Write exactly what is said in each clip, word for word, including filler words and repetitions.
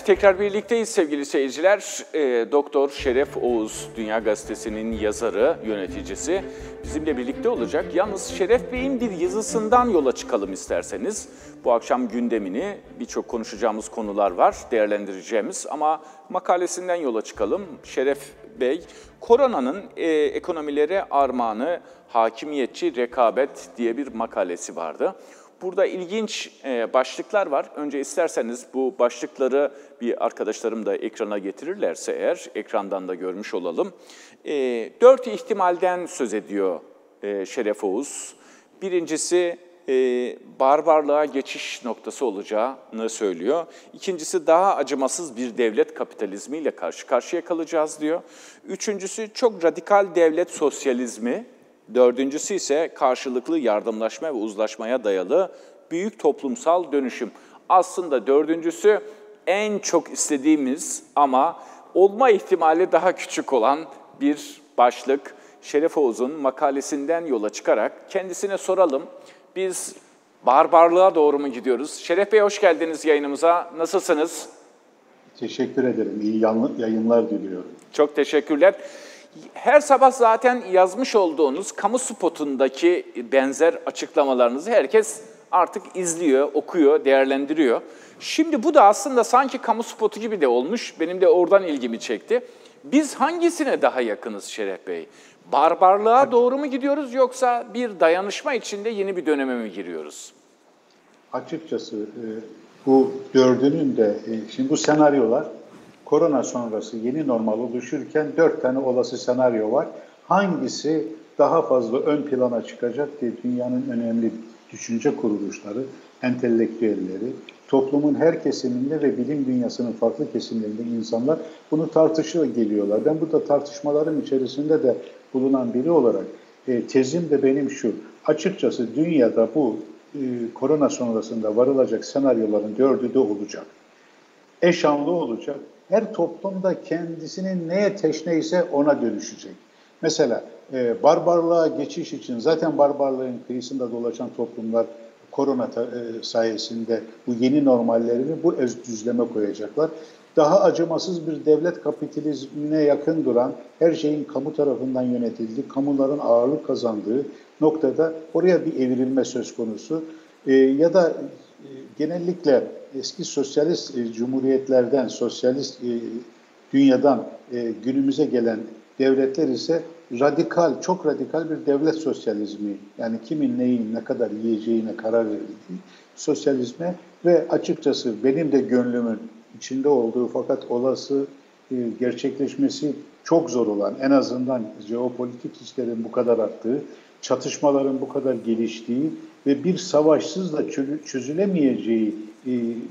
tekrar birlikteyiz sevgili seyirciler. E, Doktor Şeref Oğuz, Dünya Gazetesi'nin yazarı, yöneticisi bizimle birlikte olacak. Yalnız Şeref Bey'in bir yazısından yola çıkalım isterseniz. Bu akşam gündemini, birçok konuşacağımız konular var, değerlendireceğimiz ama makalesinden yola çıkalım. Şeref Bey, koronanın e, ekonomilere armağanı, hakimiyetçi rekabet diye bir makalesi vardı. Burada ilginç başlıklar var. Önce isterseniz bu başlıkları bir arkadaşlarım da ekrana getirirlerse eğer, ekrandan da görmüş olalım. Dört ihtimalden söz ediyor Şeref Oğuz. Birincisi barbarlığa geçiş noktası olacağını söylüyor. İkincisi daha acımasız bir devlet kapitalizmiyle karşı karşıya kalacağız diyor. Üçüncüsü çok radikal devlet sosyalizmi. Dördüncüsü ise karşılıklı yardımlaşma ve uzlaşmaya dayalı büyük toplumsal dönüşüm. Aslında dördüncüsü en çok istediğimiz ama olma ihtimali daha küçük olan bir başlık. Şeref Oğuz'un makalesinden yola çıkarak kendisine soralım. Biz barbarlığa doğru mu gidiyoruz? Şeref Bey hoş geldiniz yayınımıza. Nasılsınız? Teşekkür ederim. İyi yayınlar diliyorum. Çok teşekkürler. Her sabah zaten yazmış olduğunuz kamu spotundaki benzer açıklamalarınızı herkes artık izliyor, okuyor, değerlendiriyor. Şimdi bu da aslında sanki kamu spotu gibi de olmuş. Benim de oradan ilgimi çekti. Biz hangisine daha yakınız Şeref Bey? Barbarlığa doğru mu gidiyoruz yoksa bir dayanışma içinde yeni bir döneme mi giriyoruz? Açıkçası bu dördünün de, şimdi bu senaryolar korona sonrası yeni normal oluşurken dört tane olası senaryo var. Hangisi daha fazla ön plana çıkacak diye dünyanın önemli düşünce kuruluşları, entelektüelleri, toplumun her kesiminde ve bilim dünyasının farklı kesimlerinde insanlar bunu tartışıyor geliyorlar. Ben burada tartışmaların içerisinde de bulunan biri olarak e, tezim de benim şu, açıkçası dünyada bu e, korona sonrasında varılacak senaryoların dördü de olacak. Eşanlı olacak. Her toplumda kendisinin neye teşneyse ona dönüşecek. Mesela e, barbarlığa geçiş için zaten barbarlığın kıyısında dolaşan toplumlar korona e, sayesinde bu yeni normallerini bu öz düzleme koyacaklar. Daha acımasız bir devlet kapitalizmine yakın duran, her şeyin kamu tarafından yönetildiği, kamuların ağırlık kazandığı noktada oraya bir evrilme söz konusu. E, ya da e, genellikle eski sosyalist e, cumhuriyetlerden, sosyalist e, dünyadan e, günümüze gelen devletler ise radikal, çok radikal bir devlet sosyalizmi, yani kimin neyi ne kadar yiyeceğine karar verildiği sosyalizme ve açıkçası benim de gönlümün içinde olduğu fakat olası e, gerçekleşmesi çok zor olan, en azından jeopolitik işlerin bu kadar arttığı, çatışmaların bu kadar geliştiği ve bir savaşsız da çözülemeyeceği e,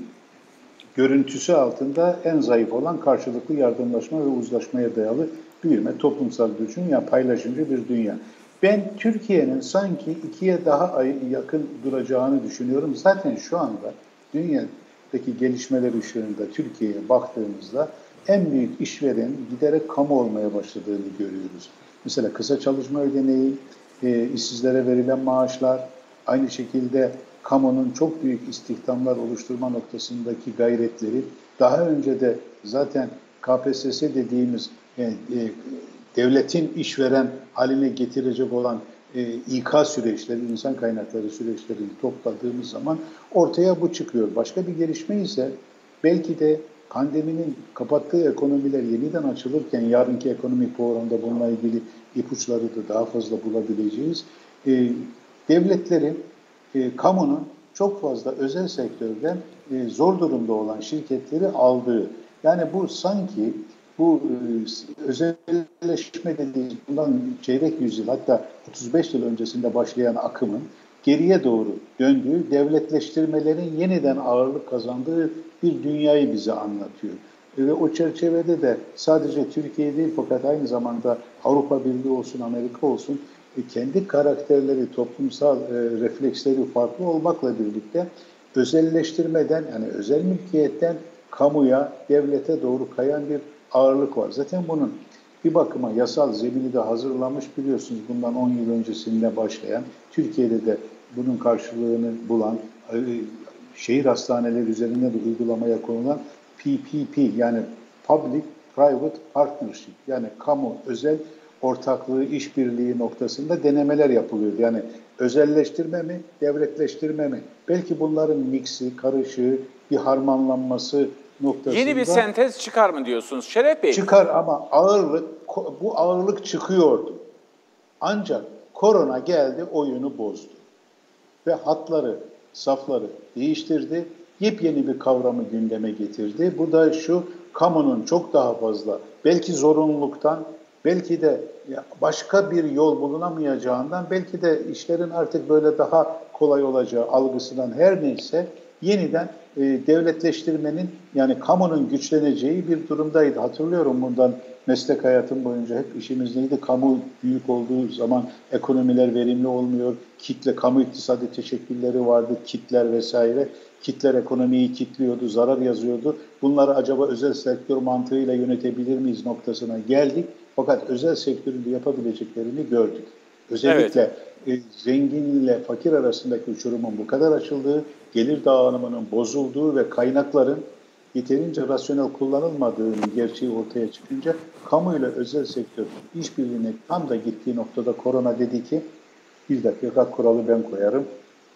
görüntüsü altında en zayıf olan karşılıklı yardımlaşma ve uzlaşmaya dayalı büyüme, toplumsal dönüşüm, ya paylaşımcı bir dünya. Ben Türkiye'nin sanki ikiye daha yakın duracağını düşünüyorum. Zaten şu anda dünyadaki gelişmeler ışığında Türkiye'ye baktığımızda en büyük işveren giderek kamu olmaya başladığını görüyoruz. Mesela kısa çalışma ödeneği, e, işsizlere verilen maaşlar, aynı şekilde kamunun çok büyük istihdamlar oluşturma noktasındaki gayretleri, daha önce de zaten K P S S dediğimiz e, e, devletin işveren haline getirecek olan e, İK süreçleri, insan kaynakları süreçlerini topladığımız zaman ortaya bu çıkıyor. Başka bir gelişme ise belki de pandeminin kapattığı ekonomiler yeniden açılırken yarınki ekonomik programda bununla ilgili ipuçları da daha fazla bulabileceğiz. E, devletlerin, e, kamunun çok fazla özel sektörden e, zor durumda olan şirketleri aldığı, yani bu sanki bu e, özelleşme dediğimiz bundan çeyrek yüzyıl hatta otuz beş yıl öncesinde başlayan akımın geriye doğru döndüğü, devletleştirmelerin yeniden ağırlık kazandığı bir dünyayı bize anlatıyor. Ve o çerçevede de sadece Türkiye değil fakat aynı zamanda Avrupa Birliği olsun, Amerika olsun e, kendi karakterleri, toplumsal e, refleksleri farklı olmakla birlikte özelleştirmeden, yani özel mülkiyetten kamuya, devlete doğru kayan bir ağırlık var. Zaten bunun bir bakıma yasal zemini de hazırlanmış, biliyorsunuz bundan on yıl öncesinde başlayan, Türkiye'de de bunun karşılığını bulan, şehir hastaneleri üzerinde de uygulamaya konulan P P P yani Public Private Partnership yani kamu özel ortaklığı, işbirliği noktasında denemeler yapılıyordu. Yani özelleştirme mi, devletleştirme mi? Belki bunların miksi, karışığı, bir harmanlanması noktasında Yeni bir sentez çıkar mı diyorsunuz Şeref Bey? çıkar ama ağırlık, bu ağırlık çıkıyordu. Ancak korona geldi, oyunu bozdu. Ve hatları, safları değiştirdi. Yepyeni bir kavramı gündeme getirdi. Bu da şu, kamunun çok daha fazla, belki zorunluluktan, belki de başka bir yol bulunamayacağından, belki de işlerin artık böyle daha kolay olacağı algısından her neyse yeniden e, devletleştirmenin yani kamunun güçleneceği bir durumdaydı. Hatırlıyorum bundan meslek hayatım boyunca hep işimiz neydi? Kamu büyük olduğu zaman ekonomiler verimli olmuyor. Kitle, kamu iktisadi teşekkülleri vardı, kitler vesaire. Kitler ekonomiyi kitliyordu, zarar yazıyordu. Bunları acaba özel sektör mantığıyla yönetebilir miyiz noktasına geldik. Fakat özel sektörün de yapabileceklerini gördük. Özellikle evet. e, zengin ile fakir arasındaki uçurumun bu kadar açıldığı, gelir dağılımının bozulduğu ve kaynakların yeterince rasyonel kullanılmadığının gerçeği ortaya çıkınca kamu ile özel sektör işbirliğine tam da gittiği noktada korona dedi ki bir dakika kuralı ben koyarım.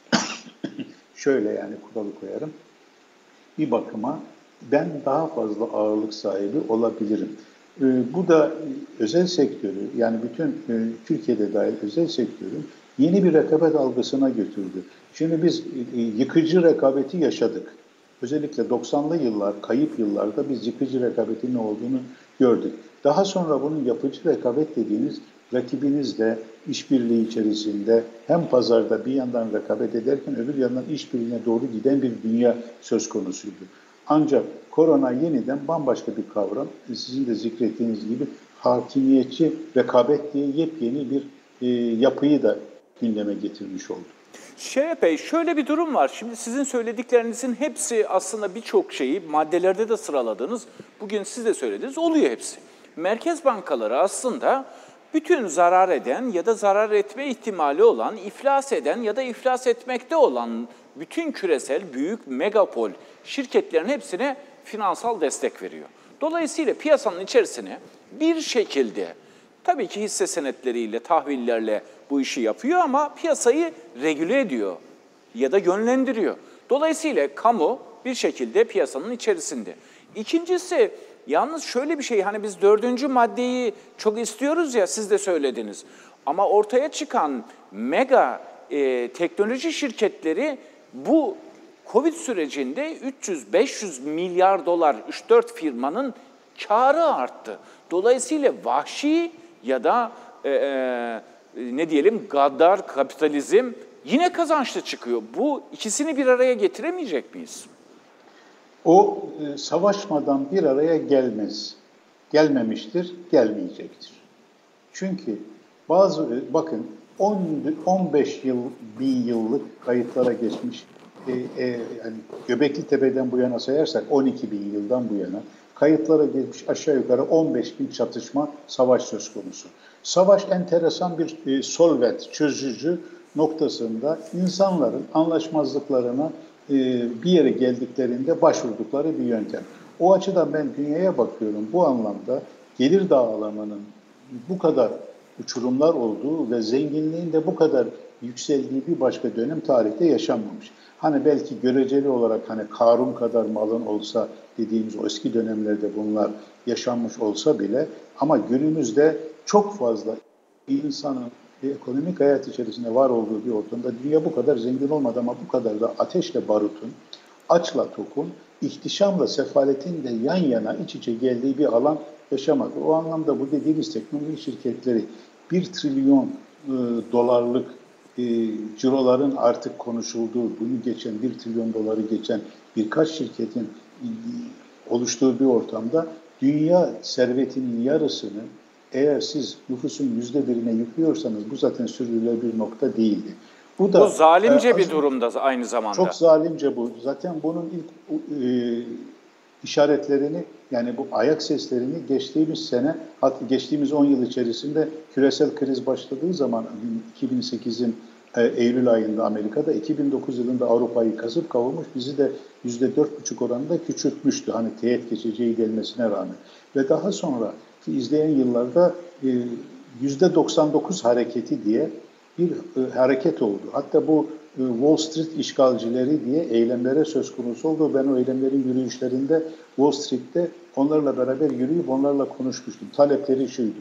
Şöyle yani kuralı koyarım. Bir bakıma ben daha fazla ağırlık sahibi olabilirim. Ee, bu da özel sektörü yani bütün e, Türkiye'de dahil özel sektörün yeni bir rekabet algısına götürdü. Şimdi biz e, yıkıcı rekabeti yaşadık. Özellikle doksanlı yıllar, kayıp yıllarda biz yıkıcı rekabetin ne olduğunu gördük. Daha sonra bunun yapıcı rekabet dediğiniz rakibinizle işbirliği içerisinde hem pazarda bir yandan rekabet ederken öbür yandan işbirliğine doğru giden bir dünya söz konusuydu. Ancak korona yeniden bambaşka bir kavram, sizin de zikrettiğiniz gibi hakimiyetçi rekabet diye yepyeni bir e, yapıyı da gündeme getirmiş oldu. Şeref Bey, şöyle bir durum var. Şimdi sizin söylediklerinizin hepsi aslında birçok şeyi maddelerde de sıraladınız. Bugün siz de söylediniz, oluyor hepsi. Merkez bankaları aslında bütün zarar eden ya da zarar etme ihtimali olan, iflas eden ya da iflas etmekte olan bütün küresel büyük megapol şirketlerin hepsine finansal destek veriyor. Dolayısıyla piyasanın içerisine bir şekilde tabii ki hisse senetleriyle, tahvillerle bu işi yapıyor ama piyasayı regüle ediyor ya da yönlendiriyor. Dolayısıyla kamu bir şekilde piyasanın içerisinde. İkincisi, yalnız şöyle bir şey, hani biz dördüncü maddeyi çok istiyoruz ya, siz de söylediniz. Ama ortaya çıkan mega e, teknoloji şirketleri bu Covid sürecinde üç yüz beş yüz milyar dolar üç dört firmanın kârı arttı. Dolayısıyla vahşi ya da e, e, ne diyelim gaddar kapitalizm yine kazançlı çıkıyor. Bu ikisini bir araya getiremeyecek miyiz? O e, savaşmadan bir araya gelmez. Gelmemiştir, gelmeyecektir. Çünkü bazı, bakın on on beş yıl, bin yıllık kayıtlara geçmiş, e, e, yani Göbekli Tepe'den bu yana sayarsak on iki bin yıldan bu yana kayıtlara geçmiş aşağı yukarı on beş bin çatışma, savaş söz konusu. Savaş enteresan bir e, solvent, çözücü noktasında insanların anlaşmazlıklarına e, bir yere geldiklerinde başvurdukları bir yöntem. O açıdan ben dünyaya bakıyorum. Bu anlamda gelir dağılımının bu kadar uçurumlar olduğu ve zenginliğin de bu kadar yükseldiği bir başka dönem tarihte yaşanmamış. Hani belki göreceli olarak hani Karun kadar malın olsa dediğimiz o eski dönemlerde bunlar yaşanmış olsa bile ama günümüzde çok fazla insanın bir ekonomik hayat içerisinde var olduğu bir ortamda dünya bu kadar zengin olmadı ama bu kadar da ateşle barutun, açla tokun, ihtişamla sefaletin de yan yana iç içe geldiği bir alan yaşamadı. O anlamda bu dediğimiz teknoloji şirketleri bir trilyon e, dolarlık e, ciroların artık konuşulduğu, bunu geçen bir trilyon doları geçen birkaç şirketin e, oluştuğu bir ortamda dünya servetinin yarısını eğer siz nüfusun yüzde birine yüklüyorsanız bu zaten sürdürülebilir bir nokta değildi. Bu da bu zalimce e, bir durumda aynı zamanda. Çok zalimce bu. Zaten bunun ilk e, işaretlerini yani bu ayak seslerini geçtiğimiz sene, hatta geçtiğimiz on yıl içerisinde küresel kriz başladığı zaman iki bin sekizin e, Eylül ayında Amerika'da, iki bin dokuz yılında Avrupa'yı kasıp kavurmuş, bizi de yüzde dört buçuk oranında küçültmüştü. Hani teğet geçeceği gelmesine rağmen. Ve daha sonra izleyen yıllarda e, yüzde doksan dokuz hareketi diye bir e, hareket oldu. Hatta bu e, Wall Street işgalcileri diye eylemlere söz konusu oldu. Ben o eylemlerin yürüyüşlerinde Wall Street'te onlarla beraber yürüyüp onlarla konuşmuştum. Talepleri şuydu: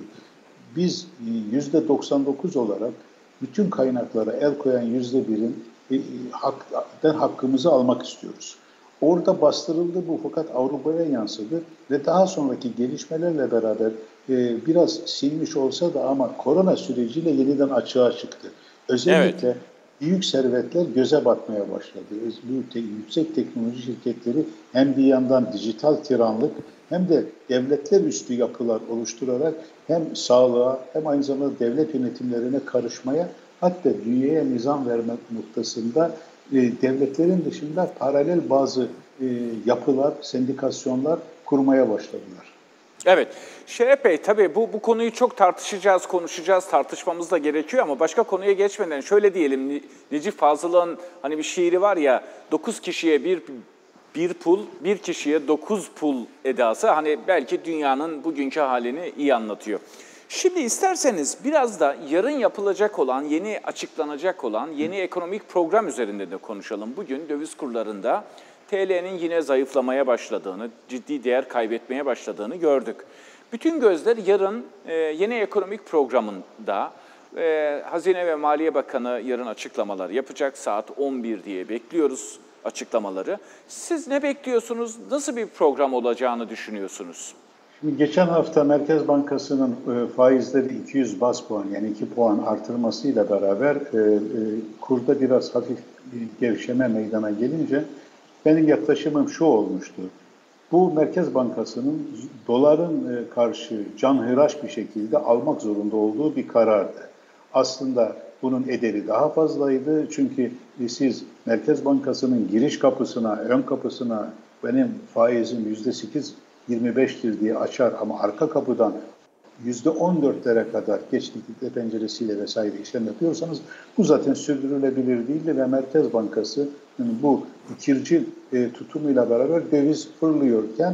biz yüzde doksan dokuz olarak bütün kaynaklara el koyan yüzde birin e, haktan hakkımızı almak istiyoruz. Orada bastırıldı bu, fakat Avrupa'ya yansıdı ve daha sonraki gelişmelerle beraber e, biraz silmiş olsa da ama korona süreciyle yeniden açığa çıktı. Özellikle evet. Büyük servetler göze batmaya başladı. Büyük te- yüksek teknoloji şirketleri hem bir yandan dijital tiranlık hem de devletler üstü yapılar oluşturarak hem sağlığa hem aynı zamanda devlet yönetimlerine karışmaya, hatta dünyaya nizam vermek noktasında e, devletlerin dışında paralel bazı e, yapılar, sendikasyonlar kurmaya başladılar. Evet. Şeref Bey, tabii bu, bu konuyu çok tartışacağız, konuşacağız, tartışmamız da gerekiyor ama başka konuya geçmeden şöyle diyelim, Necip Fazıl'ın hani bir şiiri var ya, dokuz kişiye bir bir pul, bir kişiye dokuz pul edası, hani belki dünyanın bugünkü halini iyi anlatıyor. Şimdi isterseniz biraz da yarın yapılacak olan, yeni açıklanacak olan yeni ekonomik program üzerinde de konuşalım. Bugün döviz kurlarında T L'nin yine zayıflamaya başladığını, ciddi değer kaybetmeye başladığını gördük. Bütün gözler yarın e, yeni ekonomik programında, e, Hazine ve Maliye Bakanı yarın açıklamalar yapacak. Saat on bir diye bekliyoruz açıklamaları. Siz ne bekliyorsunuz? Nasıl bir program olacağını düşünüyorsunuz? Şimdi geçen hafta Merkez Bankası'nın e, faizleri iki yüz baz puan, yani iki puan artırmasıyla beraber e, e, kurda biraz hafif bir gevşeme meydana gelince benim yaklaşımım şu olmuştu: bu Merkez Bankası'nın doların e, karşı canhıraş bir şekilde almak zorunda olduğu bir karardı. Aslında bunun ederi daha fazlaydı, çünkü e, siz Merkez Bankası'nın giriş kapısına, ön kapısına benim faizim yüzde sekiz yirmi beştir diye açar ama arka kapıdan yüzde on dörtlere kadar geç likidite penceresiyle vesaire işlem yapıyorsanız bu zaten sürdürülebilir değildi ve Merkez Bankası bu ikircil e, tutumuyla beraber döviz fırlıyorken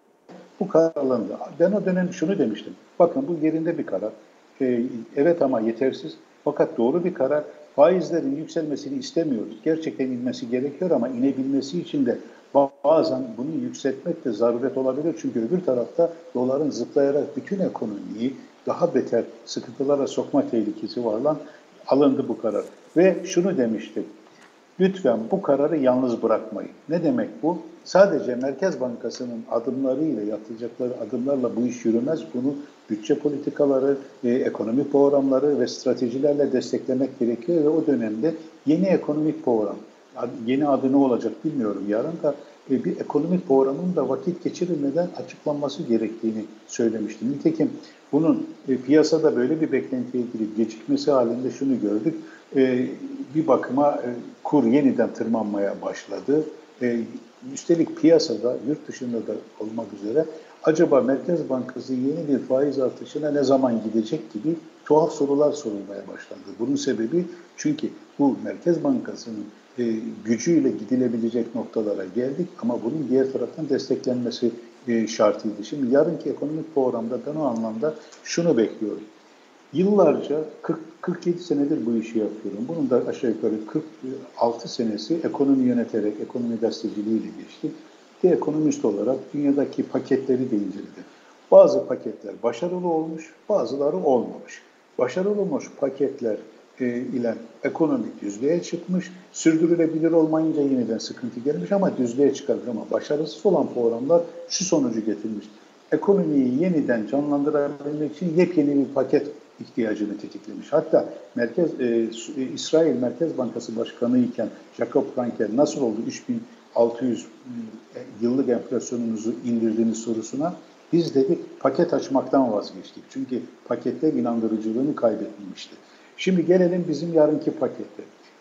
bu karar alındı. Ben o dönem şunu demiştim: bakın, bu yerinde bir karar. E, evet ama yetersiz. Fakat doğru bir karar. Faizlerin yükselmesini istemiyoruz. Gerçekten inmesi gerekiyor ama inebilmesi için de bazen bunu yükseltmek de zaruret olabilir. Çünkü öbür tarafta doların zıplayarak bütün ekonomiyi daha beter sıkıntılara sokma tehlikesi var lan. Alındı bu karar. Ve şunu demiştik: lütfen bu kararı yalnız bırakmayın. Ne demek bu? Sadece Merkez Bankası'nın adımlarıyla, yapacakları adımlarla bu iş yürümez. Bunu bütçe politikaları, e, ekonomik programları ve stratejilerle desteklemek gerekiyor ve o dönemde yeni ekonomik program, yeni adı ne olacak bilmiyorum yarın da, e, bir ekonomik programın da vakit geçirilmeden açıklanması gerektiğini söylemiştim. Nitekim bunun e, piyasada böyle bir beklentiye girip gecikmesi halinde şunu gördük: e, bir bakıma e, kur yeniden tırmanmaya başladı. E, üstelik piyasada, yurt dışında da olmak üzere, acaba Merkez Bankası yeni bir faiz artışına ne zaman gidecek gibi tuhaf sorular sorulmaya başlandı. Bunun sebebi, çünkü bu Merkez Bankası'nın e, gücüyle gidilebilecek noktalara geldik ama bunun diğer taraftan desteklenmesi e, şartıydı. Şimdi yarınki ekonomik programda ben o anlamda şunu bekliyorum: yıllarca kırk kırk yedi senedir bu işi yapıyorum. Bunun da aşağı yukarı kırk altı senesi ekonomi yöneterek, ekonomi gazeteciliğiyle geçti. Bir ekonomist olarak dünyadaki paketleri de inceledim. Bazı paketler başarılı olmuş, bazıları olmamış. Başarılı olmuş paketler e, ile ekonomi düzlüğe çıkmış, sürdürülebilir olmayınca yeniden sıkıntı gelmiş ama düzlüğe çıkarmış. Ama başarısız olan programlar şu sonucu getirmiş: ekonomiyi yeniden canlandırabilmek için yepyeni bir paket ihtiyacını tetiklemiş. Hatta Merkez e, İsrail Merkez Bankası Başkanı iken Jacob Frankel nasıl oldu üç bin altı yüz e, yıllık enflasyonunuzu indirdiğiniz sorusuna, biz dedik paket açmaktan vazgeçtik. Çünkü paketler inandırıcılığını kaybetmişti. Şimdi gelelim bizim yarınki pakete.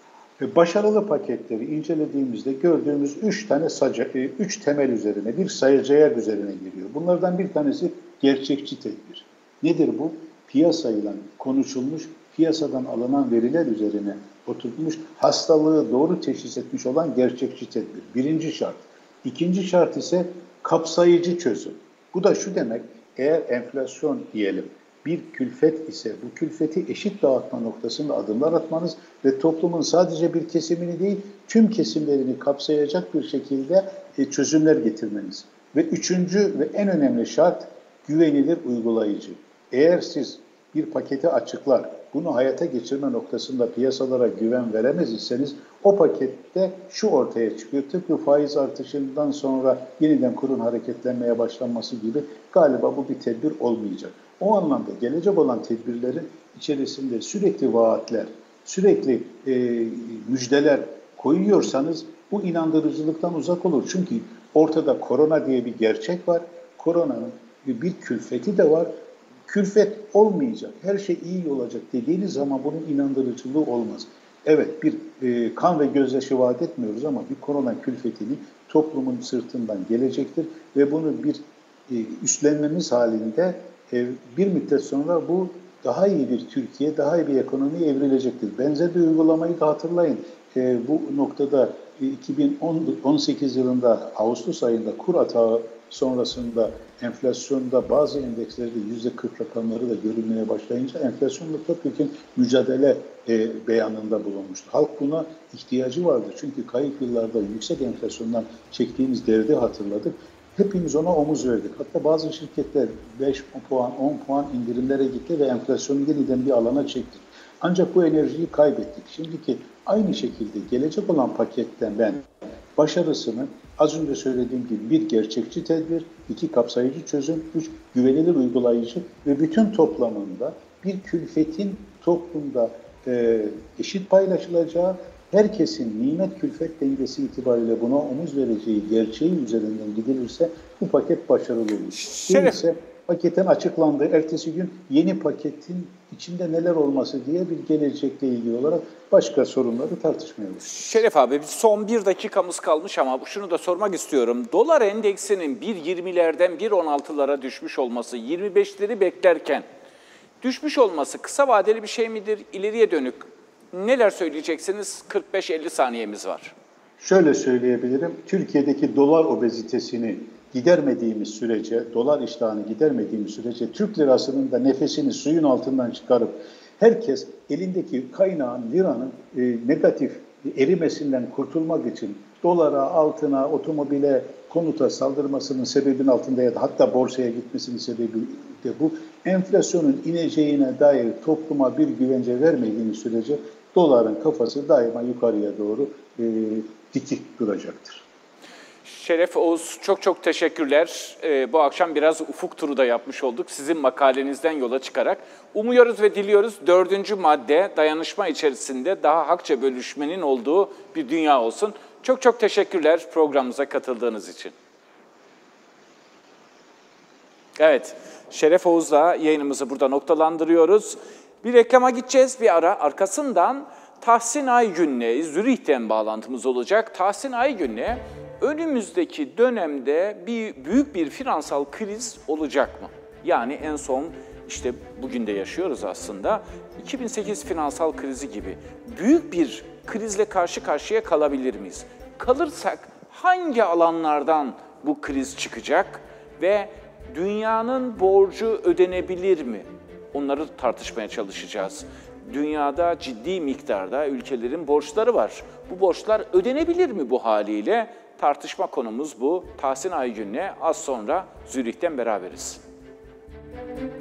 E, başarılı paketleri incelediğimizde gördüğümüz üç tane saca, e, üç temel üzerine, bir sayacaya üzerine geliyor. Bunlardan bir tanesi gerçekçi tedbir. Nedir bu? Piyasayla konuşulmuş piyasadan alınan veriler üzerine oturtmuş, hastalığı doğru teşhis etmiş olan gerçekçi tedbir. Birinci şart. İkinci şart ise kapsayıcı çözüm. Bu da şu demek, eğer enflasyon diyelim bir külfet ise bu külfeti eşit dağıtma noktasında adımlar atmanız ve toplumun sadece bir kesimini değil tüm kesimlerini kapsayacak bir şekilde çözümler getirmeniz. Ve üçüncü ve en önemli şart güvenilir uygulayıcı. Eğer siz bir paketi açıklar, bunu hayata geçirme noktasında piyasalara güven veremez iseniz o pakette şu ortaya çıkıyor. Tıpkı faiz artışından sonra yeniden kurun hareketlenmeye başlanması gibi galiba bu bir tedbir olmayacak. O anlamda gelecek olan tedbirlerin içerisinde sürekli vaatler, sürekli e, müjdeler koyuyorsanız bu inandırıcılıktan uzak olur. Çünkü ortada korona diye bir gerçek var. Koronanın bir külfeti de var. Külfet olmayacak, her şey iyi olacak dediğiniz zaman bunun inandırıcılığı olmaz. Evet, bir e, kan ve gözyaşı vaat etmiyoruz ama bir korona külfetini toplumun sırtından gelecektir ve bunu bir e, üstlenmemiz halinde e, bir müddet sonra bu daha iyi bir Türkiye, daha iyi bir ekonomiye evrilecektir. Benzer bir uygulamayı da hatırlayın. E, bu noktada e, iki bin on sekiz yılında Ağustos ayında kur atağı sonrasında enflasyonda bazı endekslerde yüzde kırk rakamları da görülmeye başlayınca enflasyonla topyekun mücadele e, beyanında bulunmuştu. Halk buna ihtiyacı vardı. Çünkü kayıp yıllarda yüksek enflasyondan çektiğimiz derdi hatırladık. Hepimiz ona omuz verdik. Hatta bazı şirketler beş puan, on puan indirimlere gitti ve enflasyonu yeniden bir alana çekti. Ancak bu enerjiyi kaybettik. Şimdiki aynı şekilde gelecek olan paketten ben başarısını az önce söylediğim gibi bir gerçekçi tedbir, iki kapsayıcı çözüm, üç güvenilir uygulayıcı ve bütün toplamında bir külfetin toplumda e, eşit paylaşılacağı, herkesin nimet külfet dengesi itibariyle buna omuz vereceği gerçeği üzerinden gidilirse bu paket başarılı olur. Değilse paketin açıklandığı ertesi gün yeni paketin içinde neler olması diye bir gelecekle ilgili olarak başka sorunları tartışmaya başlıyoruz. Şeref abi son bir dakikamız kalmış ama şunu da sormak istiyorum. Dolar endeksinin bir yirmilerden bir on altılara düşmüş olması, yirmi beşleri beklerken düşmüş olması kısa vadeli bir şey midir? İleriye dönük neler söyleyeceksiniz? kırk beş elli saniyemiz var. Şöyle söyleyebilirim. Türkiye'deki dolar obezitesini gidermediğimiz sürece, dolar iştahını gidermediğimiz sürece Türk lirasının da nefesini suyun altından çıkarıp herkes elindeki kaynağın, liranın e, negatif erimesinden kurtulmak için dolara, altına, otomobile, konuta saldırmasının sebebinin altında ya da hatta borsaya gitmesinin sebebi de bu. Enflasyonun ineceğine dair topluma bir güvence vermediğimiz sürece doların kafası daima yukarıya doğru e, dikik duracaktır. Şeref Oğuz, çok çok teşekkürler. Ee, bu akşam biraz ufuk turu da yapmış olduk. Sizin makalenizden yola çıkarak. Umuyoruz ve diliyoruz dördüncü madde dayanışma içerisinde daha hakça bölüşmenin olduğu bir dünya olsun. Çok çok teşekkürler programımıza katıldığınız için. Evet, Şeref Oğuz'la yayınımızı burada noktalandırıyoruz. Bir reklama gideceğiz bir ara. Arkasından Tahsin Aygün'le Zürih'ten bağlantımız olacak. Tahsin Aygün'le önümüzdeki dönemde bir büyük bir finansal kriz olacak mı? Yani en son işte bugün de yaşıyoruz aslında. iki bin sekiz finansal krizi gibi büyük bir krizle karşı karşıya kalabilir miyiz? Kalırsak hangi alanlardan bu kriz çıkacak ve dünyanın borcu ödenebilir mi? Onları tartışmaya çalışacağız. Dünyada ciddi miktarda ülkelerin borçları var. Bu borçlar ödenebilir mi bu haliyle? Tartışma konumuz bu. Tahsin Aygün'le az sonra Zürih'ten beraberiz.